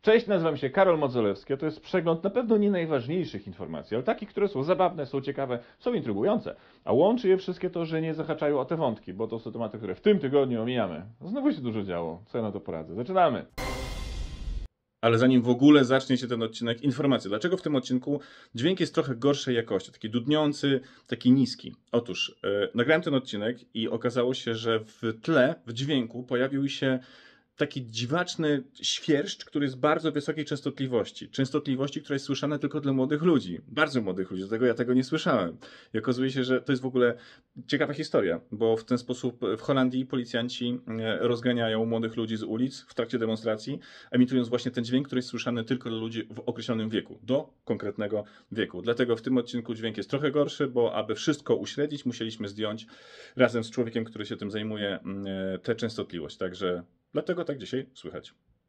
Cześć, nazywam się Karol Modzelewski, a to jest przegląd na pewno nie najważniejszych informacji, ale takich, które są zabawne, są ciekawe, są intrygujące. A łączy je wszystkie to, że nie zahaczają o te wątki, bo to są tematy, które w tym tygodniu omijamy. Znowu się dużo działo, co ja na to poradzę. Zaczynamy! Ale zanim w ogóle zacznie się ten odcinek, informacja. Dlaczego w tym odcinku dźwięk jest trochę gorszej jakości, taki dudniący, taki niski? Otóż nagrałem ten odcinek i okazało się, że w tle, w dźwięku pojawił się taki dziwaczny świerszcz, który jest bardzo wysokiej częstotliwości. Częstotliwości, która jest słyszana tylko dla młodych ludzi. Bardzo młodych ludzi, dlatego ja tego nie słyszałem. I okazuje się, że to jest w ogóle ciekawa historia, bo w ten sposób w Holandii policjanci rozganiają młodych ludzi z ulic w trakcie demonstracji, emitując właśnie ten dźwięk, który jest słyszany tylko dla ludzi w określonym wieku, do konkretnego wieku. Dlatego w tym odcinku dźwięk jest trochę gorszy, bo aby wszystko uśledzić, musieliśmy zdjąć razem z człowiekiem, który się tym zajmuje, tę częstotliwość. Także dlatego tak dzisiaj słychać.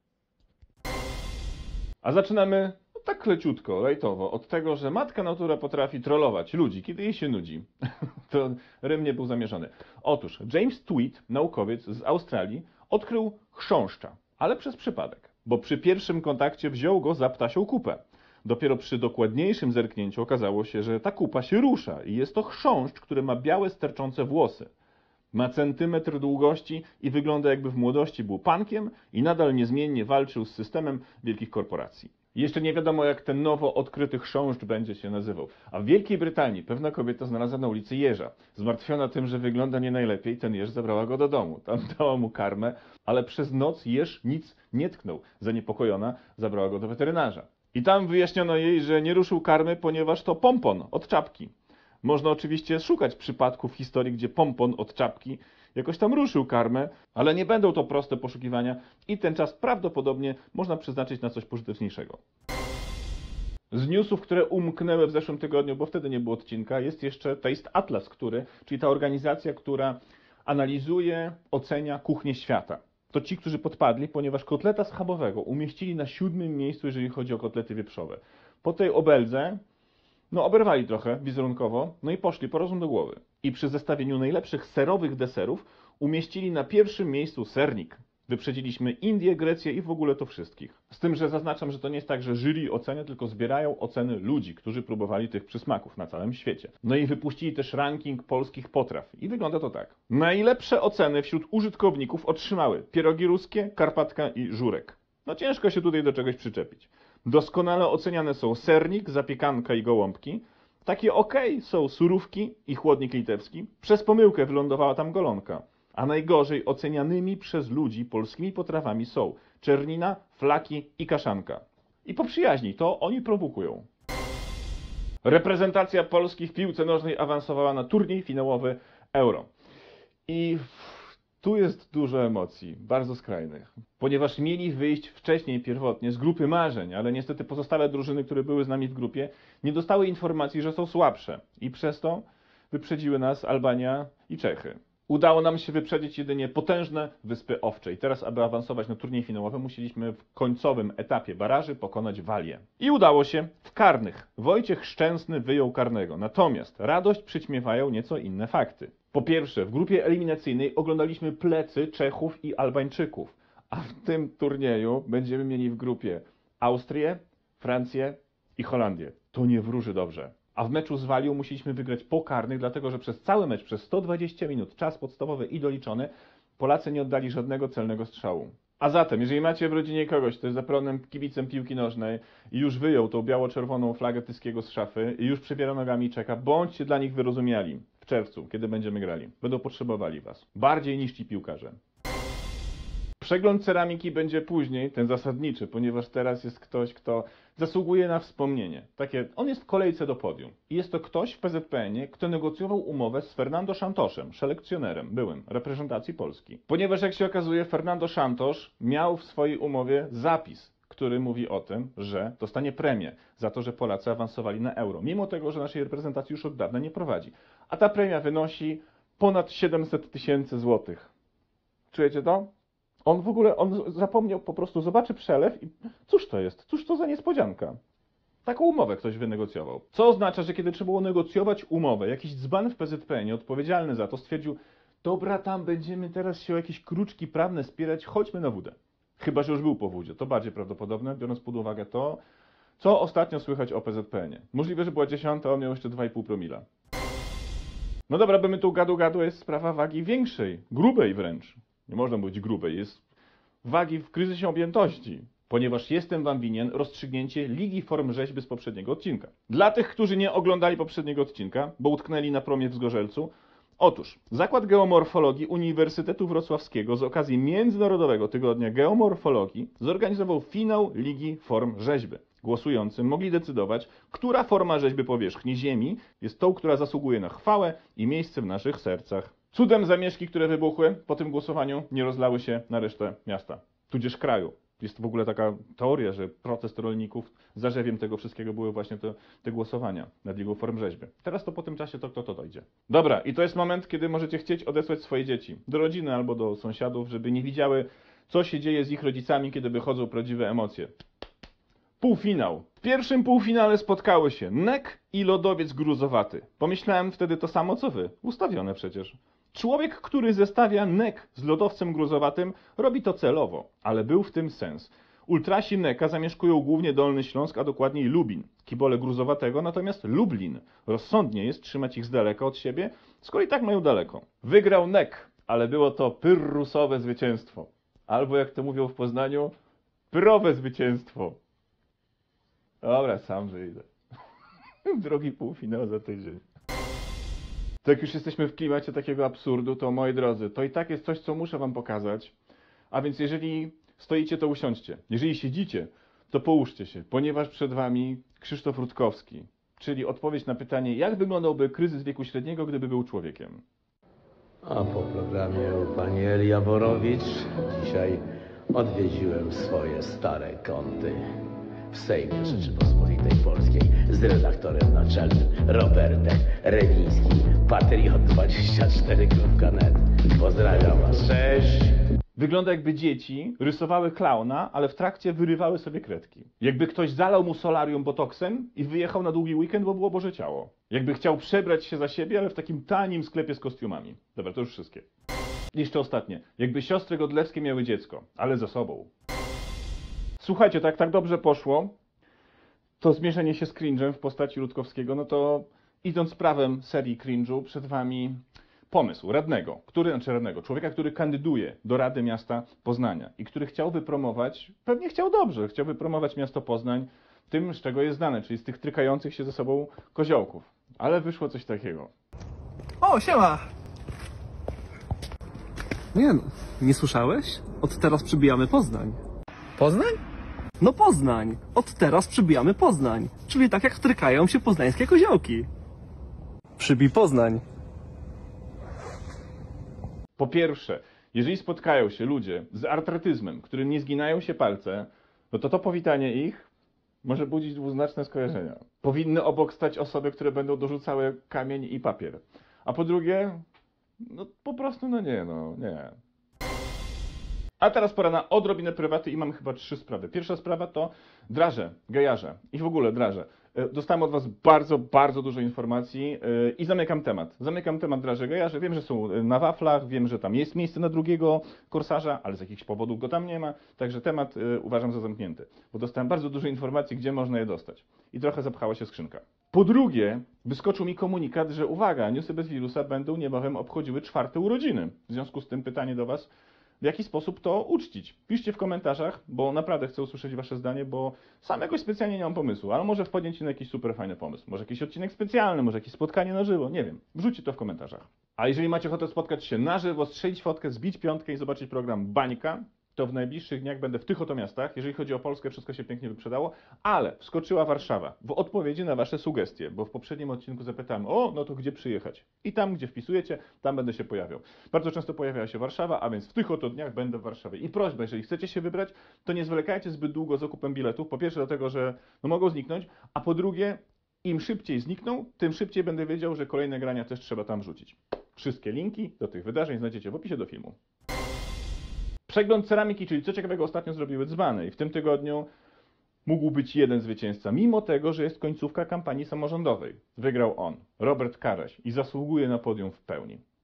A zaczynamy tak leciutko, lajtowo, od tego, że matka natura potrafi trollować ludzi, kiedy jej się nudzi. To rym nie był zamierzony. Otóż James Tweed, naukowiec z Australii, odkrył chrząszcza, ale przez przypadek, bo przy pierwszym kontakcie wziął go za ptasią kupę. Dopiero przy dokładniejszym zerknięciu okazało się, że ta kupa się rusza i jest to chrząszcz, który ma białe, sterczące włosy. Ma centymetr długości i wygląda, jakby w młodości był pankiem i nadal niezmiennie walczył z systemem wielkich korporacji. Jeszcze nie wiadomo, jak ten nowo odkryty chrząszcz będzie się nazywał. A w Wielkiej Brytanii pewna kobieta znalazła na ulicy jeża. Zmartwiona tym, że wygląda nie najlepiej, ten jeż zabrała go do domu. Tam dała mu karmę, ale przez noc jeż nic nie tknął. Zaniepokojona zabrała go do weterynarza. I tam wyjaśniono jej, że nie ruszył karmy, ponieważ to pompon od czapki. Można oczywiście szukać przypadków w historii, gdzie pompon od czapki jakoś tam ruszył karmę, ale nie będą to proste poszukiwania i ten czas prawdopodobnie można przeznaczyć na coś pożyteczniejszego. Z newsów, które umknęły w zeszłym tygodniu, bo wtedy nie było odcinka, jest jeszcze Taste Atlas, czyli ta organizacja, która analizuje, ocenia kuchnię świata. To ci, którzy podpadli, ponieważ kotleta schabowego umieścili na 7. miejscu, jeżeli chodzi o kotlety wieprzowe. Po tej obeldze oberwali trochę wizerunkowo, i poszli po rozum do głowy. I przy zestawieniu najlepszych serowych deserów umieścili na 1. miejscu sernik. Wyprzedziliśmy Indię, Grecję i w ogóle to wszystkich. Z tym, że zaznaczam, że to nie jest tak, że jury ocenia, tylko zbierają oceny ludzi, którzy próbowali tych przysmaków na całym świecie. I wypuścili też ranking polskich potraw. I wygląda to tak. Najlepsze oceny wśród użytkowników otrzymały pierogi ruskie, karpatka i żurek. Ciężko się tutaj do czegoś przyczepić. Doskonale oceniane są sernik, zapiekanka i gołąbki. Takie są surówki i chłodnik litewski. Przez pomyłkę wylądowała tam golonka. A najgorzej ocenianymi przez ludzi polskimi potrawami są czernina, flaki i kaszanka. I po przyjaźni to oni prowokują. Reprezentacja Polski w piłce nożnej awansowała na turniej finałowy Euro. I tu jest dużo emocji, bardzo skrajnych, ponieważ mieli wyjść wcześniej, pierwotnie, z grupy marzeń, ale niestety pozostałe drużyny, które były z nami w grupie, nie dostały informacji, że są słabsze i przez to wyprzedziły nas Albania i Czechy. Udało nam się wyprzedzić jedynie potężne Wyspy Owcze i teraz, aby awansować na turniej finałowy, musieliśmy w końcowym etapie baraży pokonać Walię. I udało się w karnych. Wojciech Szczęsny wyjął karnego, natomiast radość przyćmiewają nieco inne fakty. Po pierwsze, w grupie eliminacyjnej oglądaliśmy plecy Czechów i Albańczyków, a w tym turnieju będziemy mieli w grupie Austrię, Francję i Holandię. To nie wróży dobrze. A w meczu z Walią musieliśmy wygrać po karnych, dlatego że przez cały mecz, przez 120 minut, czas podstawowy i doliczony, Polacy nie oddali żadnego celnego strzału. A zatem, jeżeli macie w rodzinie kogoś, kto jest zapalonym kibicem piłki nożnej i już wyjął tą biało-czerwoną flagę Tyskiego z szafy i już przebiera nogami i czeka, bądźcie dla nich wyrozumiali w czerwcu, kiedy będziemy grali. Będą potrzebowali was. Bardziej niż ci piłkarze. Przegląd ceramiki będzie później, ten zasadniczy, ponieważ teraz jest ktoś, kto zasługuje na wspomnienie. On jest w kolejce do podium. I jest to ktoś w PZPN-ie, kto negocjował umowę z Fernando Santoszem, selekcjonerem, byłym, reprezentacji Polski. Ponieważ, jak się okazuje, Fernando Santos miał w swojej umowie zapis, który mówi o tym, że dostanie premię za to, że Polacy awansowali na Euro, mimo tego, że naszej reprezentacji już od dawna nie prowadzi. A ta premia wynosi ponad 700 000 złotych. Czujecie to? On zapomniał, po prostu zobaczy przelew i cóż to jest? Cóż to za niespodzianka? Taką umowę ktoś wynegocjował. Co oznacza, że kiedy trzeba było negocjować umowę, jakiś dzban w PZPN-ie odpowiedzialny za to stwierdził, dobra, tam będziemy teraz się o jakieś kruczki prawne spierać, chodźmy na wódę. Chyba że już był po wódzie. To bardziej prawdopodobne, biorąc pod uwagę to, co ostatnio słychać o PZPN-ie. Możliwe, że była 10, a on miał jeszcze 2,5 promila. No dobra, by my tu gadu, jest sprawa wagi większej, grubej wręcz. Nie można mówić grubej, jest wagi w kryzysie objętości, ponieważ jestem wam winien rozstrzygnięcie Ligi Form Rzeźby z poprzedniego odcinka. Dla tych, którzy nie oglądali poprzedniego odcinka, bo utknęli na promie w Zgorzelcu, otóż Zakład Geomorfologii Uniwersytetu Wrocławskiego z okazji Międzynarodowego Tygodnia Geomorfologii zorganizował finał Ligi Form Rzeźby. Głosującym mogli decydować, która forma rzeźby powierzchni Ziemi jest tą, która zasługuje na chwałę i miejsce w naszych sercach. Cudem zamieszki, które wybuchły po tym głosowaniu, nie rozlały się na resztę miasta, tudzież kraju. Jest w ogóle taka teoria, że protest rolników, zarzewiem tego wszystkiego były właśnie te głosowania nad Ligą Form Rzeźby. Teraz to po tym czasie to kto to dojdzie. Dobra, i to jest moment, kiedy możecie chcieć odesłać swoje dzieci do rodziny albo do sąsiadów, żeby nie widziały, co się dzieje z ich rodzicami, kiedy wychodzą prawdziwe emocje. Półfinał. W pierwszym półfinale spotkały się NEK i lodowiec gruzowaty. Pomyślałem wtedy to samo co wy. Ustawione przecież. Człowiek, który zestawia NEK z lodowcem gruzowatym, robi to celowo, ale był w tym sens. Ultrasi NEK-a zamieszkują głównie Dolny Śląsk, a dokładniej Lubin. Kibole gruzowatego natomiast Lublin. Rozsądnie jest trzymać ich z daleka od siebie, skoro i tak mają daleko. Wygrał NEK, ale było to pyrrusowe zwycięstwo. Albo jak to mówią w Poznaniu, pyrowe zwycięstwo. Dobra, sam wyjdę. Drogi półfinał za tydzień. To jak już jesteśmy w klimacie takiego absurdu, to moi drodzy, to i tak jest coś, co muszę wam pokazać. A więc jeżeli stoicie, to usiądźcie. Jeżeli siedzicie, to połóżcie się, ponieważ przed wami Krzysztof Rutkowski, czyli odpowiedź na pytanie, jak wyglądałby kryzys wieku średniego, gdyby był człowiekiem. A po programie u pani Eli Jaworowicz dzisiaj odwiedziłem swoje stare kąty w Sejmie Rzeczypospolitej Polskiej z redaktorem naczelnym Robertem Rewińskim, Patriot24.net. Pozdrawiam was, cześć! Wygląda jakby dzieci rysowały klauna, ale w trakcie wyrywały sobie kredki. Jakby ktoś zalał mu solarium botoksem i wyjechał na długi weekend, bo było Boże Ciało. Jakby chciał przebrać się za siebie, ale w takim tanim sklepie z kostiumami. Dobra, to już wszystkie. Jeszcze ostatnie. Jakby siostry Godlewskie miały dziecko, ale ze sobą. Słuchajcie, tak dobrze poszło, to zmierzenie się z cringe'em w postaci Rutkowskiego, no to idąc prawem serii cringe'u, przed wami pomysł człowieka, który kandyduje do Rady Miasta Poznania i który chciał wypromować, pewnie chciał dobrze, chciał wypromować miasto Poznań tym, z czego jest znane, czyli z tych trykających się ze sobą koziołków. Ale wyszło coś takiego. O, siema! Nie no, nie słyszałeś? Od teraz przybijamy Poznań. Poznań? No Poznań! Od teraz przybijamy Poznań. Czyli tak jak trykają się poznańskie koziołki. Przybij Poznań. Po pierwsze, jeżeli spotkają się ludzie z artretyzmem, którym nie zginają się palce, no to powitanie ich może budzić dwuznaczne skojarzenia. Powinny obok stać osoby, które będą dorzucały kamień i papier. A po drugie, no po prostu nie. A teraz pora na odrobinę prywaty i mam chyba 3 sprawy. Pierwsza sprawa to draże, gejarze i w ogóle draże. Dostałem od was bardzo dużo informacji i zamykam temat. Zamykam temat draże, gejarze. Wiem, że są na waflach, wiem, że tam jest miejsce na drugiego korsarza, ale z jakichś powodów go tam nie ma. Także temat uważam za zamknięty, bo dostałem bardzo dużo informacji, gdzie można je dostać. I trochę zapchała się skrzynka. Po drugie, wyskoczył mi komunikat, że uwaga, newsy bez wirusa będą niebawem obchodziły 4. urodziny. W związku z tym pytanie do was, w jaki sposób to uczcić? Piszcie w komentarzach, bo naprawdę chcę usłyszeć wasze zdanie, bo sam jakoś specjalnie nie mam pomysłu, ale może wpadniecie na jakiś super fajny pomysł. Może jakiś odcinek specjalny, może jakieś spotkanie na żywo, nie wiem. Wrzućcie to w komentarzach. A jeżeli macie ochotę spotkać się na żywo, strzelić fotkę, zbić piątkę i zobaczyć program Bańka, to w najbliższych dniach będę w tych oto miastach. Jeżeli chodzi o Polskę, wszystko się pięknie wyprzedało, ale wskoczyła Warszawa w odpowiedzi na wasze sugestie, bo w poprzednim odcinku zapytałem, no to gdzie przyjechać? I tam, gdzie wpisujecie, tam będę się pojawiał. Bardzo często pojawia się Warszawa, a więc w tych oto dniach będę w Warszawie. I prośba, jeżeli chcecie się wybrać, to nie zwlekajcie zbyt długo z zakupem biletów. Po pierwsze dlatego, że mogą zniknąć, a po drugie, im szybciej znikną, tym szybciej będę wiedział, że kolejne grania też trzeba tam wrzucić. Wszystkie linki do tych wydarzeń znajdziecie w opisie do filmu. Przegląd ceramiki, czyli co ciekawego ostatnio zrobiły dzbany. I w tym tygodniu mógł być jeden zwycięzca, mimo tego, że jest końcówka kampanii samorządowej. Wygrał on, Robert Karaś, i zasługuje na podium w pełni.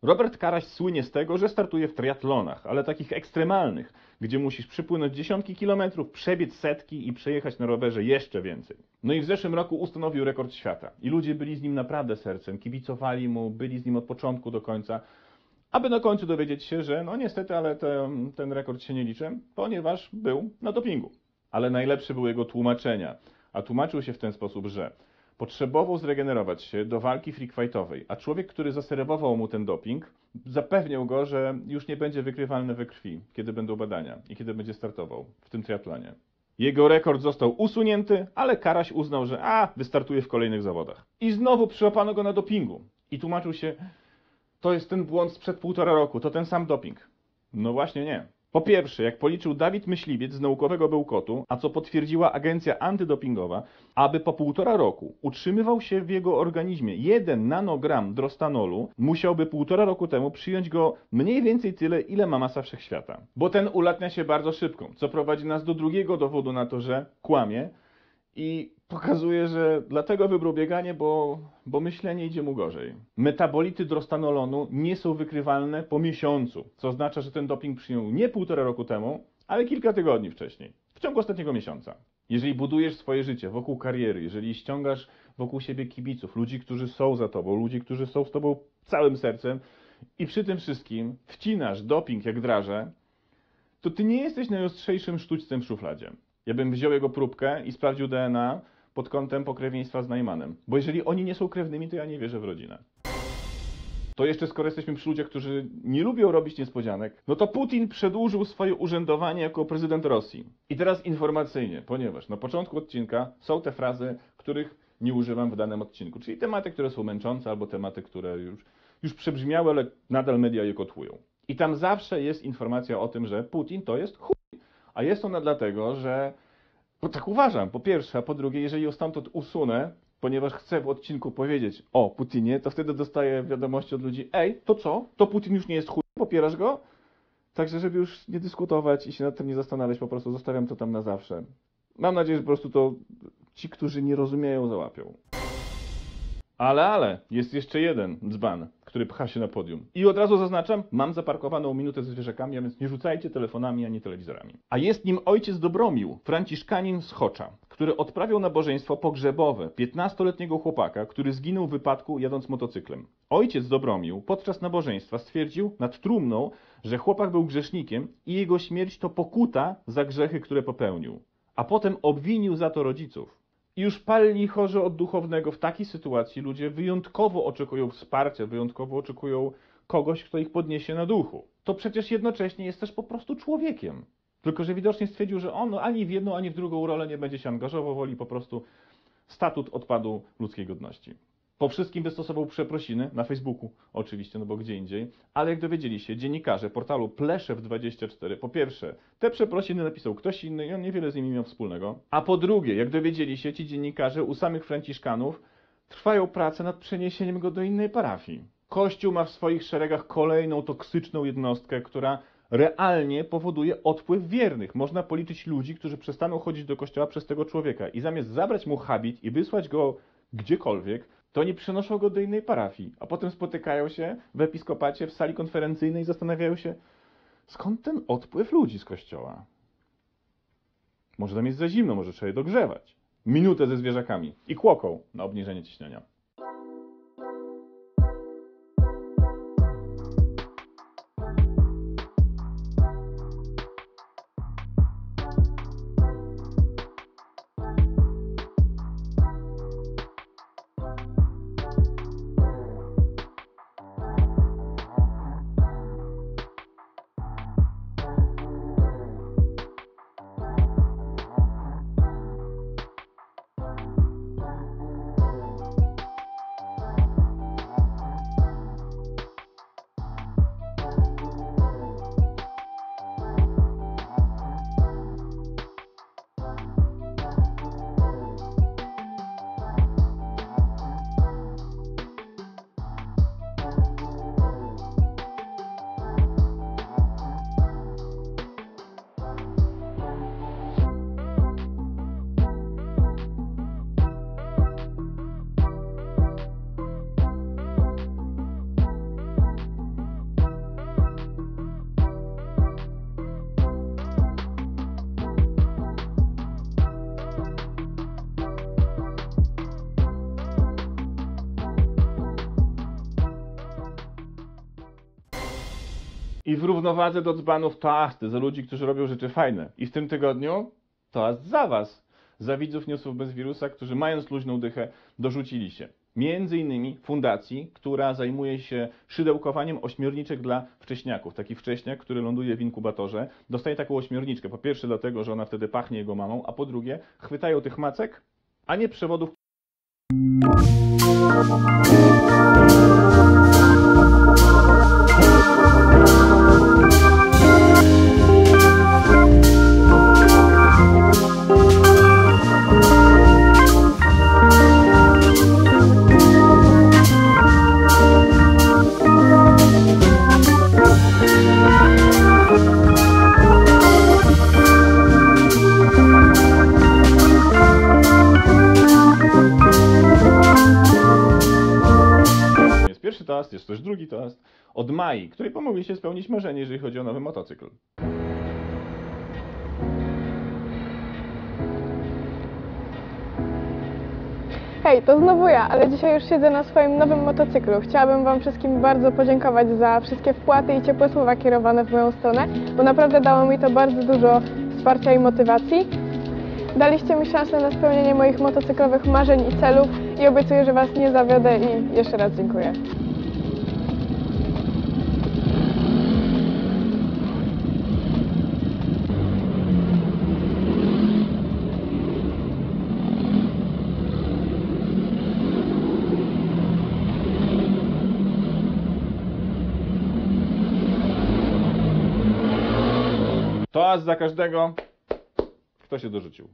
Robert Karaś słynie z tego, że startuje w triatlonach, ale takich ekstremalnych, gdzie musisz przypłynąć dziesiątki kilometrów, przebiec setki i przejechać na rowerze jeszcze więcej. No i w zeszłym roku ustanowił rekord świata. I ludzie byli z nim naprawdę sercem, kibicowali mu, byli z nim od początku do końca, aby na końcu dowiedzieć się, że no niestety, ale ten rekord się nie liczy, ponieważ był na dopingu. Ale najlepsze były jego tłumaczenia, a tłumaczył się w ten sposób, że potrzebował zregenerować się do walki freakfightowej, a człowiek, który zaserwował mu ten doping, zapewniał go, że już nie będzie wykrywalny we krwi, kiedy będą badania i kiedy będzie startował w tym triatlonie. Jego rekord został usunięty, ale Karaś uznał, że wystartuje w kolejnych zawodach. I znowu przyłapano go na dopingu. I tłumaczył się, to jest ten błąd sprzed 1,5 roku, to ten sam doping. No właśnie nie. Po pierwsze, jak policzył Dawid Myśliwiec z naukowego bełkotu, a co potwierdziła agencja antydopingowa, aby po 1,5 roku utrzymywał się w jego organizmie 1 nanogram drostanolu, musiałby 1,5 roku temu przyjąć go mniej więcej tyle, ile ma masa wszechświata. Bo ten ulatnia się bardzo szybko, co prowadzi nas do drugiego dowodu na to, że kłamie i pokazuje, że dlatego wybrał bieganie, bo myślenie idzie mu gorzej. Metabolity drostanolonu nie są wykrywalne po miesiącu, co oznacza, że ten doping przyjął nie 1,5 roku temu, ale kilka tygodni wcześniej, w ciągu ostatniego miesiąca. Jeżeli budujesz swoje życie wokół kariery, jeżeli ściągasz wokół siebie kibiców, ludzi, którzy są za tobą, ludzi, którzy są z tobą całym sercem i przy tym wszystkim wcinasz doping jak draże, to ty nie jesteś najostrzejszym sztućcem w szufladzie. Ja bym wziął jego próbkę i sprawdził DNA pod kątem pokrewieństwa z Najmanem. Bo jeżeli oni nie są krewnymi, to ja nie wierzę w rodzinę. To jeszcze skoro jesteśmy przy ludziach, którzy nie lubią robić niespodzianek, no to Putin przedłużył swoje urzędowanie jako prezydent Rosji. I teraz informacyjnie, ponieważ na początku odcinka są te frazy, których nie używam w danym odcinku. Czyli tematy, które są męczące, albo tematy, które już przebrzmiały, ale nadal media je kotłują. I tam zawsze jest informacja o tym, że Putin to jest chuj. A jest ona dlatego, że, bo tak uważam, po pierwsze, a po drugie, jeżeli ją stamtąd usunę, ponieważ chcę w odcinku powiedzieć o Putinie, to wtedy dostaję wiadomości od ludzi, to co? To Putin już nie jest chuj, popierasz go? Także, żeby już nie dyskutować i się nad tym nie zastanawiać, po prostu zostawiam to tam na zawsze. Mam nadzieję, że po prostu to ci, którzy nie rozumieją, załapią. Ale, jest jeszcze jeden dzban, który pcha się na podium. I od razu zaznaczam, mam zaparkowaną minutę ze zwierzakami, a więc nie rzucajcie telefonami ani telewizorami. A jest nim ojciec Dobromił, franciszkanin z Chocza, który odprawiał nabożeństwo pogrzebowe 15-letniego chłopaka, który zginął w wypadku jadąc motocyklem. Ojciec Dobromił podczas nabożeństwa stwierdził nad trumną, że chłopak był grzesznikiem i jego śmierć to pokuta za grzechy, które popełnił. A potem obwinił za to rodziców. I już palni chorzy od duchownego w takiej sytuacji ludzie wyjątkowo oczekują wsparcia, wyjątkowo oczekują kogoś, kto ich podniesie na duchu. To przecież jednocześnie jest też po prostu człowiekiem. Tylko że widocznie stwierdził, że on ani w jedną, ani w drugą rolę nie będzie się angażował, woli po prostu statut odpadu ludzkiej godności. Po wszystkim wystosował przeprosiny na Facebooku, oczywiście, no bo gdzie indziej, ale jak dowiedzieli się dziennikarze portalu Pleszew24, po pierwsze, te przeprosiny napisał ktoś inny i on niewiele z nimi miał wspólnego, a po drugie, jak dowiedzieli się ci dziennikarze u samych Franciszkanów, trwają prace nad przeniesieniem go do innej parafii. Kościół ma w swoich szeregach kolejną toksyczną jednostkę, która realnie powoduje odpływ wiernych. Można policzyć ludzi, którzy przestaną chodzić do kościoła przez tego człowieka i zamiast zabrać mu habit i wysłać go gdziekolwiek, to oni przenoszą go do innej parafii, a potem spotykają się w episkopacie, w sali konferencyjnej i zastanawiają się, skąd ten odpływ ludzi z kościoła? Może tam jest za zimno, może trzeba je dogrzewać. Minutę ze zwierzakami i kłoką na obniżenie ciśnienia. I w równowadze do dzbanów toasty za ludzi, którzy robią rzeczy fajne. I w tym tygodniu toast za was. Za widzów newsów bez wirusa, którzy mając luźną dychę dorzucili się. Między innymi fundacji, która zajmuje się szydełkowaniem ośmiorniczek dla wcześniaków. Taki wcześniak, który ląduje w inkubatorze, dostaje taką ośmiorniczkę. Po pierwsze dlatego, że ona wtedy pachnie jego mamą, a po drugie chwytają tych macek, a nie przewodów. Pierwszy toast, jest też drugi toast od Mai, której pomogliście spełnić marzenie, jeżeli chodzi o nowy motocykl. Hej, to znowu ja, ale dzisiaj już siedzę na swoim nowym motocyklu. Chciałabym Wam wszystkim bardzo podziękować za wszystkie wpłaty i ciepłe słowa kierowane w moją stronę, bo naprawdę dało mi to bardzo dużo wsparcia i motywacji. Daliście mi szansę na spełnienie moich motocyklowych marzeń i celów i obiecuję, że Was nie zawiodę i jeszcze raz dziękuję. Toast za każdego, kto się dorzucił.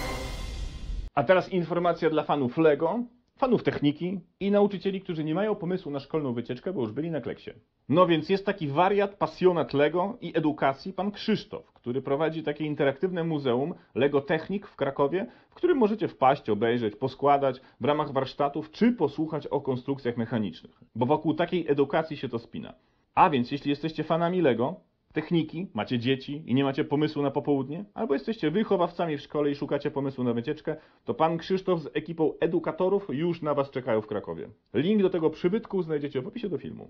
A teraz informacja dla fanów Lego, fanów techniki i nauczycieli, którzy nie mają pomysłu na szkolną wycieczkę, bo już byli na kleksie. No więc jest taki wariat, pasjonat Lego i edukacji, pan Krzysztof, który prowadzi takie interaktywne muzeum Lego Technik w Krakowie, w którym możecie wpaść, obejrzeć, poskładać w ramach warsztatów, czy posłuchać o konstrukcjach mechanicznych. Bo wokół takiej edukacji się to spina. A więc jeśli jesteście fanami Lego, techniki, macie dzieci i nie macie pomysłu na popołudnie, albo jesteście wychowawcami w szkole i szukacie pomysłu na wycieczkę, to pan Krzysztof z ekipą edukatorów już na was czekają w Krakowie. Link do tego przybytku znajdziecie w opisie do filmu.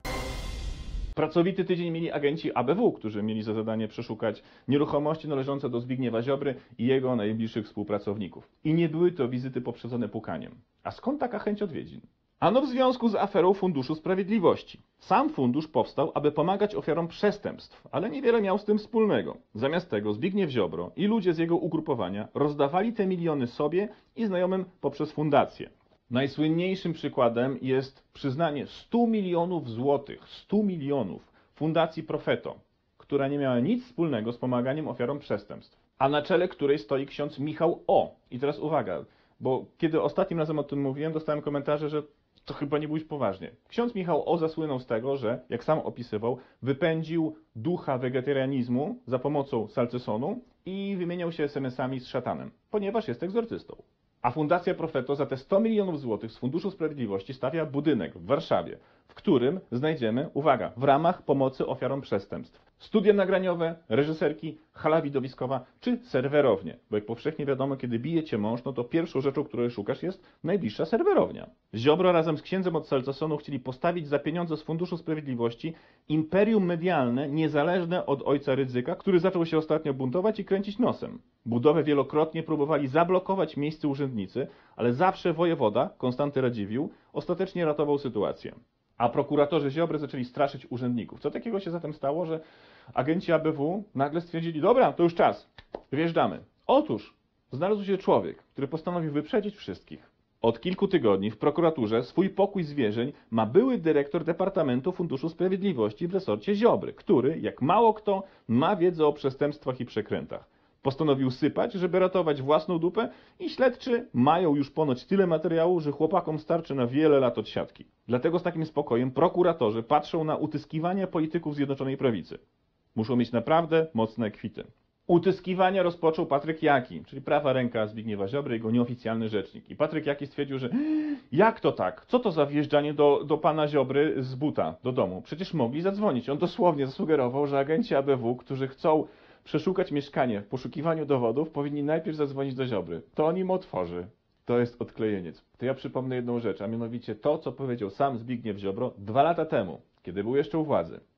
Pracowity tydzień mieli agenci ABW, którzy mieli za zadanie przeszukać nieruchomości należące do Zbigniewa Ziobry i jego najbliższych współpracowników. I nie były to wizyty poprzedzone pukaniem. A skąd taka chęć odwiedzin? Ano w związku z aferą Funduszu Sprawiedliwości. Sam fundusz powstał, aby pomagać ofiarom przestępstw, ale niewiele miał z tym wspólnego. Zamiast tego Zbigniew Ziobro i ludzie z jego ugrupowania rozdawali te miliony sobie i znajomym poprzez fundacje. Najsłynniejszym przykładem jest przyznanie 100 milionów złotych, 100 milionów Fundacji Profeto, która nie miała nic wspólnego z pomaganiem ofiarom przestępstw, a na czele której stoi ksiądz Michał O. I teraz uwaga, bo kiedy ostatnim razem o tym mówiłem, dostałem komentarze, że to chyba nie mówisz poważnie. Ksiądz Michał O. zasłynął z tego, że, jak sam opisywał, wypędził ducha wegetarianizmu za pomocą salcesonu i wymieniał się SMS-ami z szatanem, ponieważ jest egzorcystą. A Fundacja Profeto za te 100 milionów złotych z Funduszu Sprawiedliwości stawia budynek w Warszawie, w którym znajdziemy, uwaga, w ramach pomocy ofiarom przestępstw, studia nagraniowe, reżyserki, hala widowiskowa czy serwerownie. Bo jak powszechnie wiadomo, kiedy bije cię mąż, no to pierwszą rzeczą, której szukasz, jest najbliższa serwerownia. Ziobro razem z księdzem od Salcesonu chcieli postawić za pieniądze z Funduszu Sprawiedliwości imperium medialne niezależne od ojca Rydzyka, który zaczął się ostatnio buntować i kręcić nosem. Budowę wielokrotnie próbowali zablokować miejscy urzędnicy, ale zawsze wojewoda, Konstanty Radziwiłł, ostatecznie ratował sytuację. A prokuratorzy Ziobry zaczęli straszyć urzędników. Co takiego się zatem stało, że agenci ABW nagle stwierdzili, dobra, to już czas, wjeżdżamy. Otóż znalazł się człowiek, który postanowił wyprzedzić wszystkich. Od kilku tygodni w prokuraturze swój pokój zwierzeń ma były dyrektor Departamentu Funduszu Sprawiedliwości w resorcie Ziobry, który, jak mało kto, ma wiedzę o przestępstwach i przekrętach. Postanowił sypać, żeby ratować własną dupę i śledczy mają już ponoć tyle materiału, że chłopakom starczy na wiele lat od siatki. Dlatego z takim spokojem prokuratorzy patrzą na utyskiwania polityków Zjednoczonej Prawicy. Muszą mieć naprawdę mocne kwity. Utyskiwania rozpoczął Patryk Jaki, czyli prawa ręka Zbigniewa Ziobry, jego nieoficjalny rzecznik. I Patryk Jaki stwierdził, że jak to tak? Co to za wjeżdżanie do pana Ziobry z buta do domu? Przecież mogli zadzwonić. On dosłownie zasugerował, że agenci ABW, którzy chcą przeszukać mieszkanie w poszukiwaniu dowodów, powinni najpierw zadzwonić do Ziobry. To on im otworzy. To jest odklejeniec. To ja przypomnę jedną rzecz, a mianowicie to, co powiedział sam Zbigniew Ziobro 2 lata temu, kiedy był jeszcze u władzy.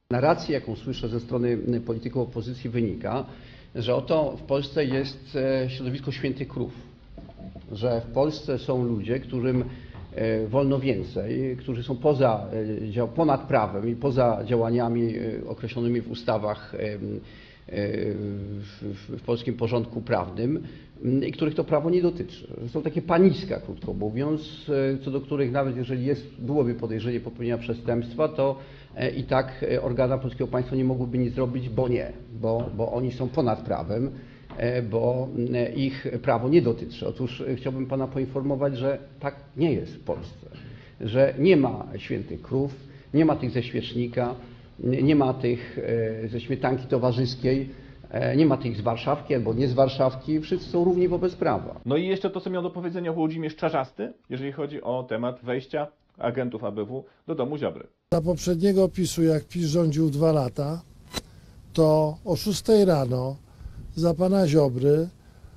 Narracji, jaką słyszę ze strony polityków opozycji, wynika, że oto w Polsce jest środowisko świętych krów, że w Polsce są ludzie, którym wolno więcej, którzy są ponad prawem i poza działaniami określonymi w ustawach w polskim porządku prawnym i których to prawo nie dotyczy. Że są takie paniska, krótko mówiąc, co do których nawet jeżeli byłoby podejrzenie popełnienia przestępstwa, to i tak organa polskiego państwa nie mogłyby nic zrobić, bo oni są ponad prawem, bo ich prawo nie dotyczy. Otóż chciałbym pana poinformować, że tak nie jest w Polsce, że nie ma świętych krów, nie ma tych ze świecznika, nie ma tych ze śmietanki towarzyskiej, nie ma tych z Warszawki albo nie z Warszawki, wszyscy są równi wobec prawa. No i jeszcze to, co miał do powiedzenia Włodzimierz Czarzasty, jeżeli chodzi o temat wejścia agentów ABW do domu Ziobry. Za poprzedniego PiS-u, jak PiS rządził 2 lata, to o 6 rano za pana Ziobry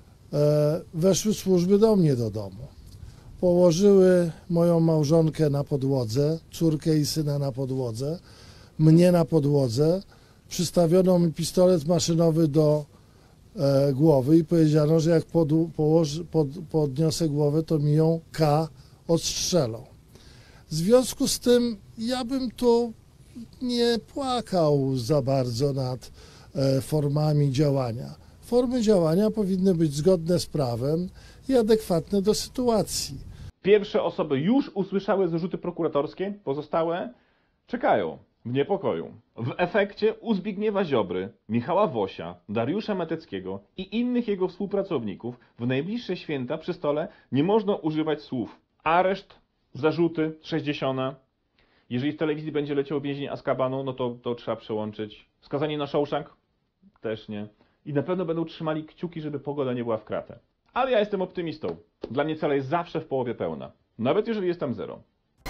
weszły służby do mnie do domu. Położyły moją małżonkę na podłodze, córkę i syna na podłodze, mnie na podłodze, przystawiono mi pistolet maszynowy do głowy i powiedziano, że jak podniosę głowę, to mi ją odstrzelą. W związku z tym ja bym tu nie płakał za bardzo nad formami działania. Formy działania powinny być zgodne z prawem i adekwatne do sytuacji. Pierwsze osoby już usłyszały zarzuty prokuratorskie, pozostałe czekają w niepokoju. W efekcie u Zbigniewa Ziobry, Michała Wosia, Dariusza Mateckiego i innych jego współpracowników w najbliższe święta przy stole nie można używać słów areszt, zarzuty, 60. Jeżeli w telewizji będzie leciał więzień Azkabanu, no to trzeba przełączyć. Skazanie na Shawshank? Też nie. I na pewno będą trzymali kciuki, żeby pogoda nie była w kratę. Ale ja jestem optymistą. Dla mnie cela jest zawsze w połowie pełna. Nawet jeżeli jest tam zero.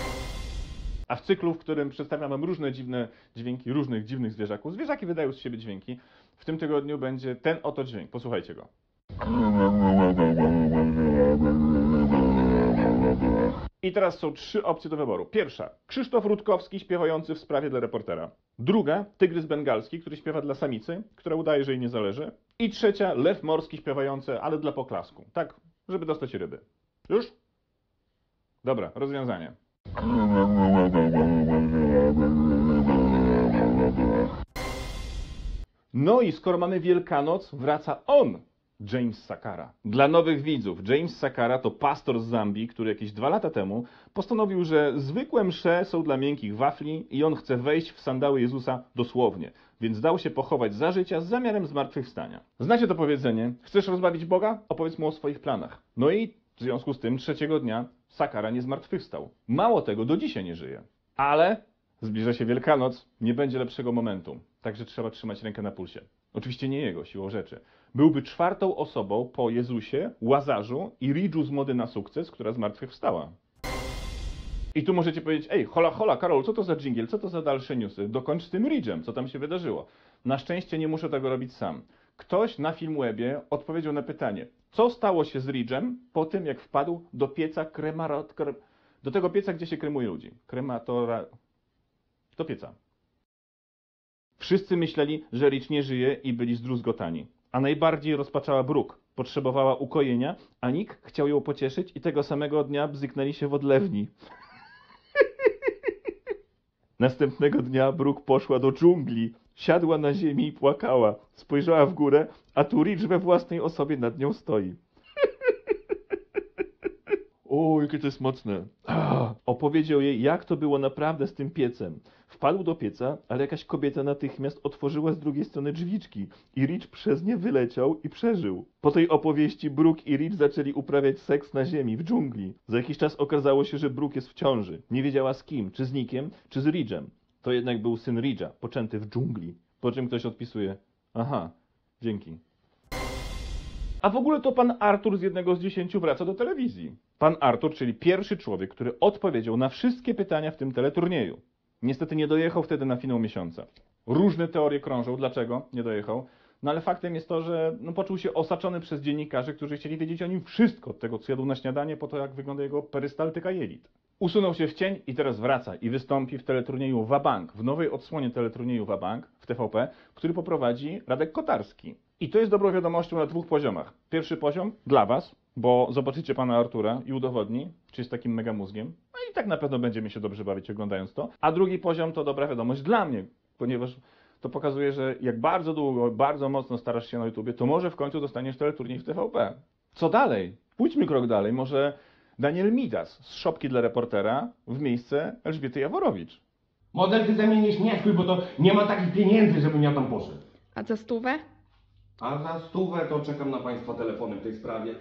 A w cyklu, w którym przedstawiam wam różne dziwne dźwięki różnych dziwnych zwierzaków, zwierzaki wydają z siebie dźwięki, w tym tygodniu będzie ten oto dźwięk. Posłuchajcie go. I teraz są 3 opcje do wyboru. Pierwsza, Krzysztof Rutkowski śpiewający w sprawie dla Reportera. Druga, tygrys bengalski, który śpiewa dla samicy, która udaje, że jej nie zależy. I trzecia, lew morski śpiewający, ale dla poklasku. Tak, żeby dostać ryby. Już? Dobra, rozwiązanie. No i skoro mamy Wielkanoc, wraca on, James Sakara. Dla nowych widzów, James Sakara to pastor z Zambii, który jakieś 2 lata temu postanowił, że zwykłe msze są dla miękkich wafli i on chce wejść w sandały Jezusa dosłownie, więc dał się pochować za życia z zamiarem zmartwychwstania. Znacie to powiedzenie? Chcesz rozbawić Boga? Opowiedz mu o swoich planach. No i w związku z tym 3. dnia Sakara nie zmartwychwstał. Mało tego, do dzisiaj nie żyje. Ale zbliża się Wielkanoc, nie będzie lepszego momentu. Także trzeba trzymać rękę na pulsie. Oczywiście nie jego, siłą rzeczy. Byłby 4. osobą po Jezusie, Łazarzu i Ridżu z Mody na sukces, która zmartwychwstała. I tu możecie powiedzieć, ej, hola, hola, Karol, co to za dżingiel, co to za dalsze newsy? Dokończ z tym Ridżem, co tam się wydarzyło. Na szczęście nie muszę tego robić sam. Ktoś na Filmwebie odpowiedział na pytanie, co stało się z Ridżem po tym, jak wpadł do pieca do tego pieca, gdzie się kremuje ludzi. Krematora... Do pieca. Wszyscy myśleli, że Ridge nie żyje i byli zdruzgotani. A najbardziej rozpaczała Brooke. Potrzebowała ukojenia, a Nick chciał ją pocieszyć i tego samego dnia bzyknęli się w odlewni. Następnego dnia Brooke poszła do dżungli, siadła na ziemi i płakała. Spojrzała w górę, a tu Ridge we własnej osobie nad nią stoi. O, jakie to jest mocne. Opowiedział jej, jak to było naprawdę z tym piecem. Wpadł do pieca, ale jakaś kobieta natychmiast otworzyła z drugiej strony drzwiczki i Ridge przez nie wyleciał i przeżył. Po tej opowieści Brooke i Ridge zaczęli uprawiać seks na ziemi, w dżungli. Za jakiś czas okazało się, że Brooke jest w ciąży. Nie wiedziała z kim, czy z Nickiem, czy z Ridge'em. To jednak był syn Ridge'a, poczęty w dżungli. Po czym ktoś odpisuje, aha, dzięki. A w ogóle to pan Artur z 1 z 10 wraca do telewizji. Pan Artur, czyli pierwszy człowiek, który odpowiedział na wszystkie pytania w tym teleturnieju. Niestety nie dojechał wtedy na finał miesiąca. Różne teorie krążą, dlaczego nie dojechał. No ale faktem jest to, że poczuł się osaczony przez dziennikarzy, którzy chcieli wiedzieć o nim wszystko, od tego co jadł na śniadanie, po to jak wygląda jego perystaltyka jelit. Usunął się w cień i teraz wraca i wystąpi w teleturnieju Wabank, w nowej odsłonie teleturnieju Wabank w TVP, który poprowadzi Radek Kotarski. I to jest dobrą wiadomością na 2 poziomach. Pierwszy poziom dla was, bo zobaczycie pana Artura i udowodni, czy jest takim mega mózgiem. No i tak na pewno będziemy się dobrze bawić oglądając to. A drugi poziom to dobra wiadomość dla mnie, ponieważ to pokazuje, że jak bardzo długo, bardzo mocno starasz się na YouTubie, to może w końcu dostaniesz teleturniej w TVP. Co dalej? Pójdźmy krok dalej. Może Daniel Midas z Szopki dla Reportera w miejsce Elżbiety Jaworowicz. Model, ty ze mnie nie śmieszkuj, bo to nie ma takich pieniędzy, żebym ja tam poszedł. A za 100? A za 100 to czekam na państwa telefony w tej sprawie.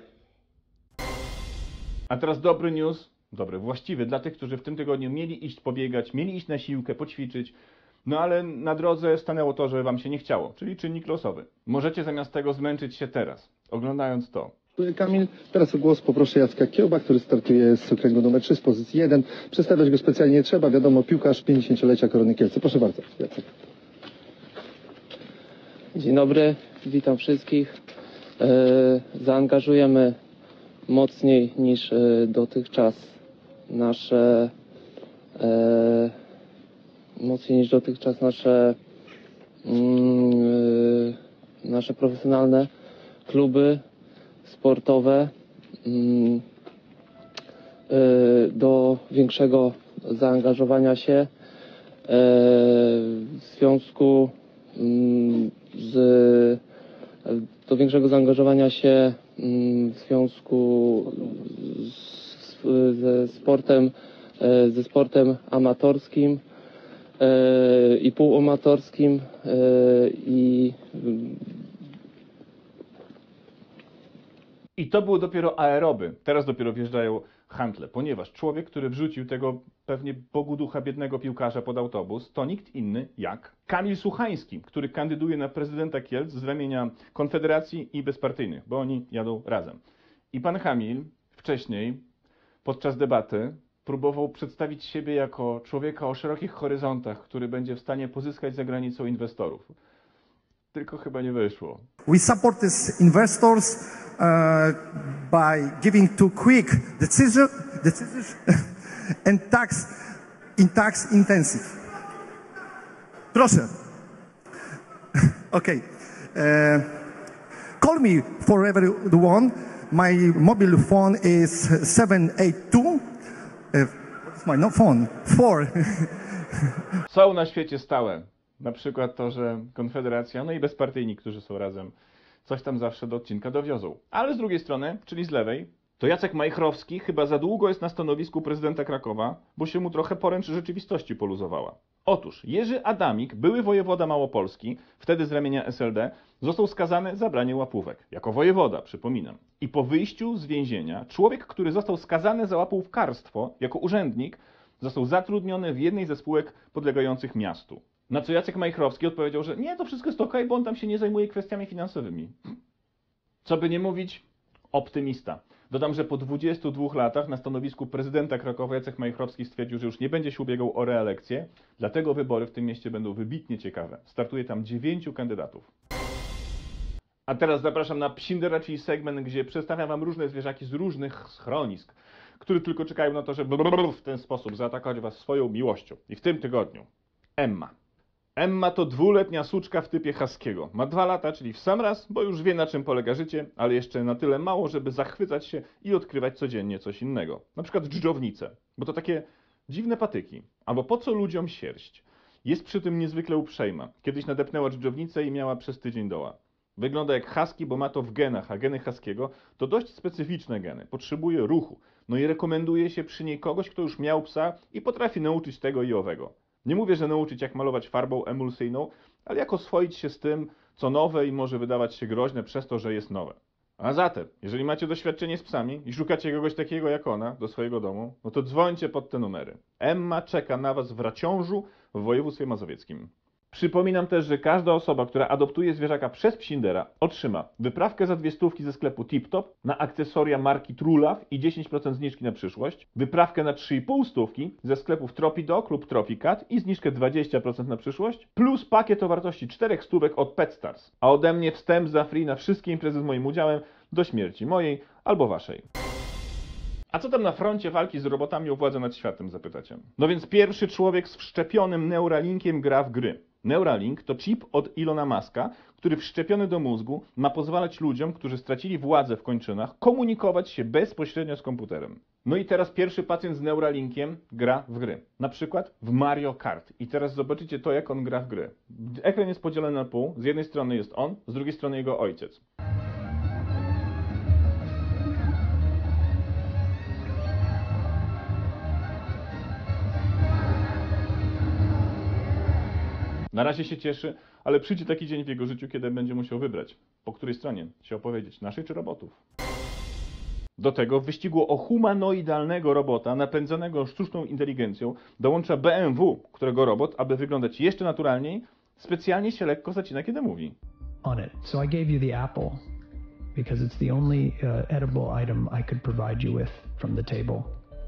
A teraz dobry news, dobry, właściwy dla tych, którzy w tym tygodniu mieli iść pobiegać, mieli iść na siłkę, poćwiczyć, no ale na drodze stanęło to, że wam się nie chciało, czyli czynnik losowy. Możecie zamiast tego zmęczyć się teraz, oglądając to. Kamil, teraz o głos poproszę Jacka Kiełba, który startuje z okręgu numer 3 z pozycji 1. Przedstawiać go specjalnie nie trzeba, wiadomo, piłkarz 50-lecia Korony Kielce. Proszę bardzo, Jacek. Dzień dobry, witam wszystkich. Zaangażujemy mocniej niż dotychczas nasze nasze profesjonalne kluby sportowe do większego zaangażowania się w związku ze sportem amatorskim i półamatorskim I to były dopiero aeroby, teraz dopiero wjeżdżają handle, ponieważ człowiek, który wrzucił tego pewnie Bogu ducha biednego piłkarza pod autobus, to nikt inny jak Kamil Suchański, który kandyduje na prezydenta Kielc z ramienia Konfederacji i Bezpartyjnych, bo oni jadą razem. I pan Kamil wcześniej, podczas debaty, próbował przedstawić siebie jako człowieka o szerokich horyzontach, który będzie w stanie pozyskać za granicą inwestorów. Tylko chyba nie wyszło. We support these investors by giving to quick decisions and tax intensive. Proszę. Okay. Call me for everyone. My mobile phone is 782. What's my phone? 4. Są na świecie stałe. Na przykład to, że Konfederacja, no i bezpartyjni, którzy są razem, coś tam zawsze do odcinka dowiozą. Ale z drugiej strony, czyli z lewej, to Jacek Majchrowski chyba za długo jest na stanowisku prezydenta Krakowa, bo się mu trochę poręcz rzeczywistości poluzowała. Otóż Jerzy Adamik, były wojewoda Małopolski, wtedy z ramienia SLD, został skazany za branie łapówek. Jako wojewoda, przypominam. I po wyjściu z więzienia, człowiek, który został skazany za łapówkarstwo, jako urzędnik, został zatrudniony w jednej ze spółek podlegających miastu. Na co Jacek Majchrowski odpowiedział, że nie, to wszystko jest okej, bo on tam się nie zajmuje kwestiami finansowymi. Co by nie mówić, optymista. Dodam, że po 22 latach na stanowisku prezydenta Krakowa Jacek Majchrowski stwierdził, że już nie będzie się ubiegał o reelekcję, dlatego wybory w tym mieście będą wybitnie ciekawe. Startuje tam 9 kandydatów. A teraz zapraszam na Psindera, czyli segment, gdzie przedstawiam wam różne zwierzaki z różnych schronisk, które tylko czekają na to, żeby w ten sposób zaatakować was swoją miłością. I w tym tygodniu Emma. Emma to 2-letnia suczka w typie haskiego. Ma 2 lata, czyli w sam raz, bo już wie, na czym polega życie, ale jeszcze na tyle mało, żeby zachwycać się i odkrywać codziennie coś innego. Na przykład dżdżownice, bo to takie dziwne patyki. Albo po co ludziom sierść? Jest przy tym niezwykle uprzejma. Kiedyś nadepnęła dżdżownicę i miała przez tydzień doła. Wygląda jak husky, bo ma to w genach, a geny huskiego to dość specyficzne geny. Potrzebuje ruchu. No i rekomenduje się przy niej kogoś, kto już miał psa i potrafi nauczyć tego i owego. Nie mówię, że nauczyć jak malować farbą emulsyjną, ale jak oswoić się z tym, co nowe i może wydawać się groźne przez to, że jest nowe. A zatem, jeżeli macie doświadczenie z psami i szukacie kogoś takiego jak ona do swojego domu, no to dzwońcie pod te numery. Emma czeka na was w Raciążu w województwie mazowieckim. Przypominam też, że każda osoba, która adoptuje zwierzaka przez Psindera, otrzyma wyprawkę za 2 stówki ze sklepu TipTop na akcesoria marki Trulaw i 10% zniżki na przyszłość, wyprawkę na 3,5 stówki ze sklepów Tropidog lub Tropicat i zniżkę 20% na przyszłość, plus pakiet o wartości 4 stówek od PetStars. A ode mnie wstęp za free na wszystkie imprezy z moim udziałem do śmierci mojej albo waszej. A co tam na froncie walki z robotami o władzę nad światem, zapytacie? No więc pierwszy człowiek z wszczepionym Neuralinkiem gra w gry. Neuralink to chip od Ilona Muska, który wszczepiony do mózgu ma pozwalać ludziom, którzy stracili władzę w kończynach, komunikować się bezpośrednio z komputerem. No i teraz pierwszy pacjent z Neuralinkiem gra w gry. Na przykład w Mario Kart. I teraz zobaczycie to, jak on gra w gry. Ekran jest podzielony na pół. Z jednej strony jest on, z drugiej strony jego ojciec. Na razie się cieszy, ale przyjdzie taki dzień w jego życiu, kiedy będzie musiał wybrać, po której stronie się opowiedzieć, naszej czy robotów. Do tego w wyścigu o humanoidalnego robota napędzanego sztuczną inteligencją dołącza BMW, którego robot, aby wyglądać jeszcze naturalniej, specjalnie się lekko zacina, kiedy mówi. On it. So I gave you the apple because it's the only edible item I could provide you with from the table.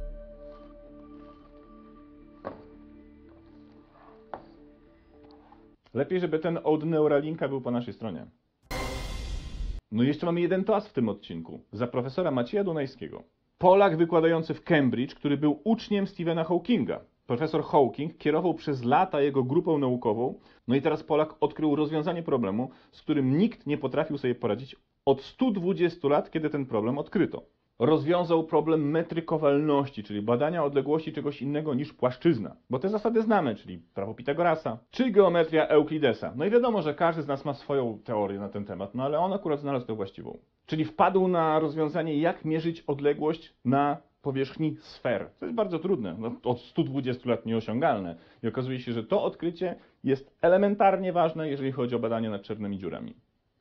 Lepiej, żeby ten od Neuralinka był po naszej stronie. No i jeszcze mamy jeden toast w tym odcinku. Za profesora Macieja Dunajskiego. Polak wykładający w Cambridge, który był uczniem Stephena Hawkinga. Profesor Hawking kierował przez lata jego grupą naukową, no i teraz Polak odkrył rozwiązanie problemu, z którym nikt nie potrafił sobie poradzić od 120 lat, kiedy ten problem odkryto. Rozwiązał problem metrykowalności, czyli badania odległości czegoś innego niż płaszczyzna. Bo te zasady znamy, czyli prawo Pitagorasa, czy geometria Euklidesa. No i wiadomo, że każdy z nas ma swoją teorię na ten temat, no ale on akurat znalazł tę właściwą. Czyli wpadł na rozwiązanie, jak mierzyć odległość na powierzchni sfer. To jest bardzo trudne, no, od 120 lat nieosiągalne. I okazuje się, że to odkrycie jest elementarnie ważne, jeżeli chodzi o badanie nad czarnymi dziurami.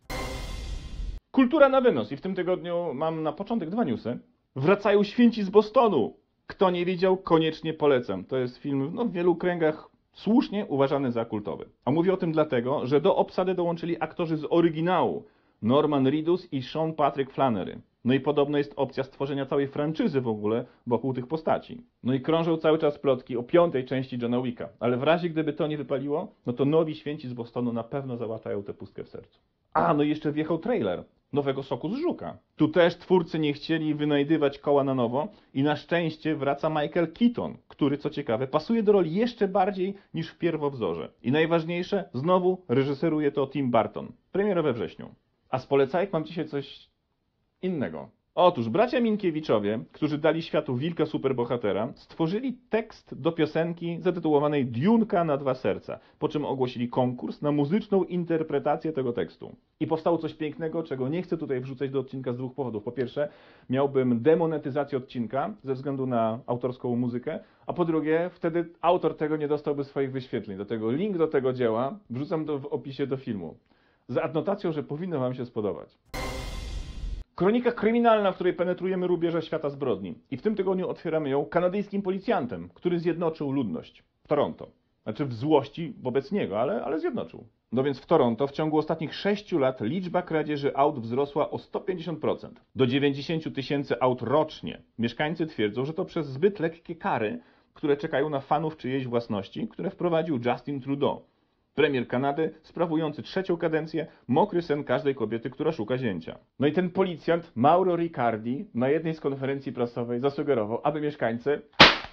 Kultura na wynos. I w tym tygodniu mam na początek 2 newsy. Wracają święci z Bostonu. Kto nie widział, koniecznie polecam. To jest film w wielu kręgach słusznie uważany za kultowy. A mówię o tym dlatego, że do obsady dołączyli aktorzy z oryginału. Norman Reedus i Sean Patrick Flannery. No i podobno jest opcja stworzenia całej franczyzy w ogóle wokół tych postaci. No i krążą cały czas plotki o 5. części Johna Wicka. Ale w razie gdyby to nie wypaliło, no to nowi święci z Bostonu na pewno załatają tę pustkę w sercu. A, no i jeszcze wjechał trailer nowego Soku z Żuka. Tu też twórcy nie chcieli wynajdywać koła na nowo i na szczęście wraca Michael Keaton, który, co ciekawe, pasuje do roli jeszcze bardziej niż w pierwowzorze. I najważniejsze, znowu reżyseruje to Tim Burton. Premiera we wrześniu. A z polecajek mam dzisiaj coś innego. Otóż bracia Minkiewiczowie, którzy dali światu wilka superbohatera, stworzyli tekst do piosenki zatytułowanej Diunka na 2 serca, po czym ogłosili konkurs na muzyczną interpretację tego tekstu. I powstało coś pięknego, czego nie chcę tutaj wrzucać do odcinka z 2 powodów. Po pierwsze, miałbym demonetyzację odcinka ze względu na autorską muzykę, a po drugie, wtedy autor tego nie dostałby swoich wyświetleń. Dlatego link do tego dzieła wrzucam w opisie do filmu. Z adnotacją, że powinno wam się spodobać. Kronika kryminalna, w której penetrujemy rubieże świata zbrodni. I w tym tygodniu otwieramy ją kanadyjskim policjantem, który zjednoczył ludność w Toronto. Znaczy w złości wobec niego, ale zjednoczył. No więc w Toronto w ciągu ostatnich 6 lat liczba kradzieży aut wzrosła o 150%. Do 90 000 aut rocznie. Mieszkańcy twierdzą, że to przez zbyt lekkie kary, które czekają na fanów czyjejś własności, które wprowadził Justin Trudeau. Premier Kanady, sprawujący 3. kadencję, mokry sen każdej kobiety, która szuka zięcia. No i ten policjant, Mauro Riccardi, na jednej z konferencji prasowej zasugerował, aby mieszkańcy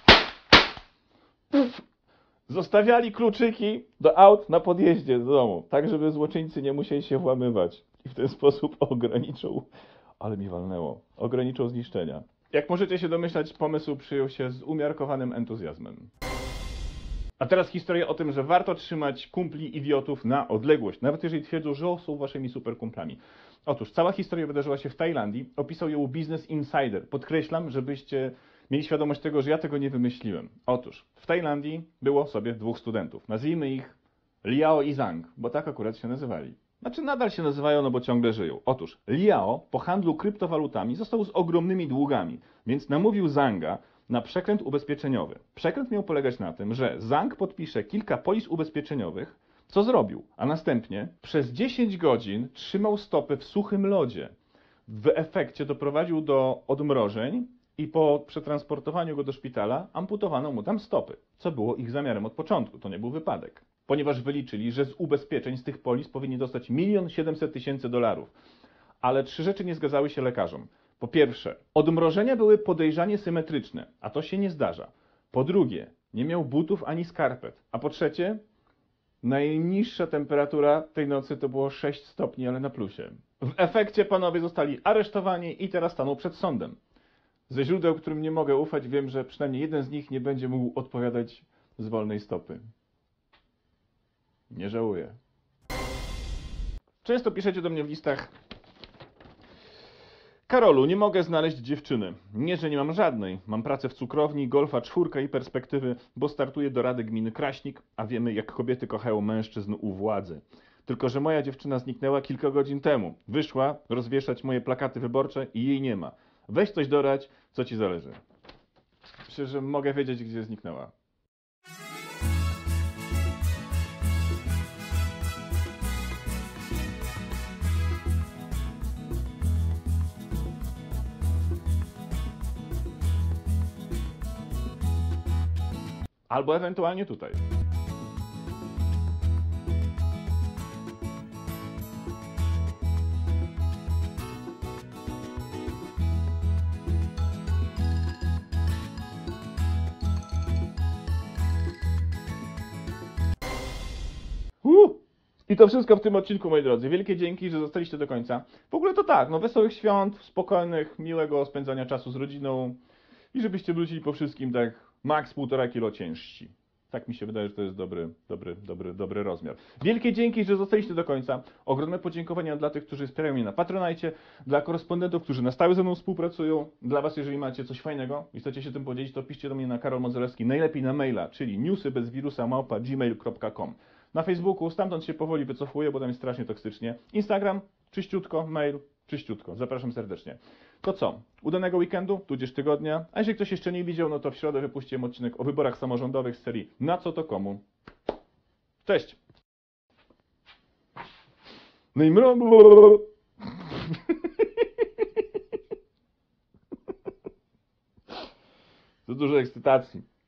zostawiali kluczyki do aut na podjeździe do domu, tak żeby złoczyńcy nie musieli się włamywać. I w ten sposób ograniczył, ale mi walnęło, ograniczył zniszczenia. Jak możecie się domyślać, pomysł przyjął się z umiarkowanym entuzjazmem. A teraz historia o tym, że warto trzymać kumpli idiotów na odległość, nawet jeżeli twierdzą, że są waszymi superkumplami. Otóż cała historia wydarzyła się w Tajlandii, opisał ją Business Insider. Podkreślam, żebyście mieli świadomość tego, że ja tego nie wymyśliłem. Otóż w Tajlandii było sobie 2 studentów. Nazwijmy ich Liao i Zhang, bo tak akurat się nazywali. Znaczy nadal się nazywają, no bo ciągle żyją. Otóż Liao po handlu kryptowalutami został z ogromnymi długami, więc namówił Zhanga na przekręt ubezpieczeniowy. Przekręt miał polegać na tym, że Zhang podpisze kilka polis ubezpieczeniowych, co zrobił, a następnie przez 10 godzin trzymał stopy w suchym lodzie. W efekcie doprowadził do odmrożeń i po przetransportowaniu go do szpitala amputowano mu tam stopy, co było ich zamiarem od początku, to nie był wypadek. Ponieważ wyliczyli, że z ubezpieczeń z tych polis powinni dostać $1 700 000. Ale 3 rzeczy nie zgadzały się lekarzom. Po pierwsze, odmrożenia były podejrzanie symetryczne, a to się nie zdarza. Po drugie, nie miał butów ani skarpet. A po trzecie, najniższa temperatura tej nocy to było 6 stopni, ale na plusie. W efekcie panowie zostali aresztowani i teraz staną przed sądem. Ze źródeł, którym nie mogę ufać, wiem, że przynajmniej jeden z nich nie będzie mógł odpowiadać z wolnej stopy. Nie żałuję. Często piszecie do mnie w listach: Karolu, nie mogę znaleźć dziewczyny. Nie, że nie mam żadnej. Mam pracę w cukrowni, golfa 4 i perspektywy, bo startuję do Rady Gminy Kraśnik, a wiemy, jak kobiety kochają mężczyzn u władzy. Tylko że moja dziewczyna zniknęła kilka godzin temu. Wyszła rozwieszać moje plakaty wyborcze i jej nie ma. Weź coś dorać, co ci zależy. Myślę, że mogę wiedzieć, gdzie zniknęła. Albo ewentualnie tutaj. I to wszystko w tym odcinku, moi drodzy. Wielkie dzięki, że zostaliście do końca. W ogóle to tak, no wesołych świąt, spokojnych, miłego spędzania czasu z rodziną i żebyście wrócili po wszystkim tak max 1,5 kilo ciężsi. Tak mi się wydaje, że to jest dobry rozmiar. Wielkie dzięki, że zostaliście do końca. Ogromne podziękowania dla tych, którzy wspierają mnie na Patronite, dla korespondentów, którzy na stałe ze mną współpracują. Dla was, jeżeli macie coś fajnego i chcecie się tym podzielić, to piszcie do mnie na Karol Modzelewski, najlepiej na maila, czyli newsybezwirusa@gmail.com. Na Facebooku, stamtąd się powoli wycofuję, bo tam jest strasznie toksycznie. Instagram, czyściutko, mail, czyściutko. Zapraszam serdecznie. To co? Udanego weekendu, tudzież tygodnia. A jeżeli ktoś jeszcze nie widział, no to w środę wypuściłem odcinek o wyborach samorządowych z serii Na co to komu. Cześć! No i to dużo ekscytacji.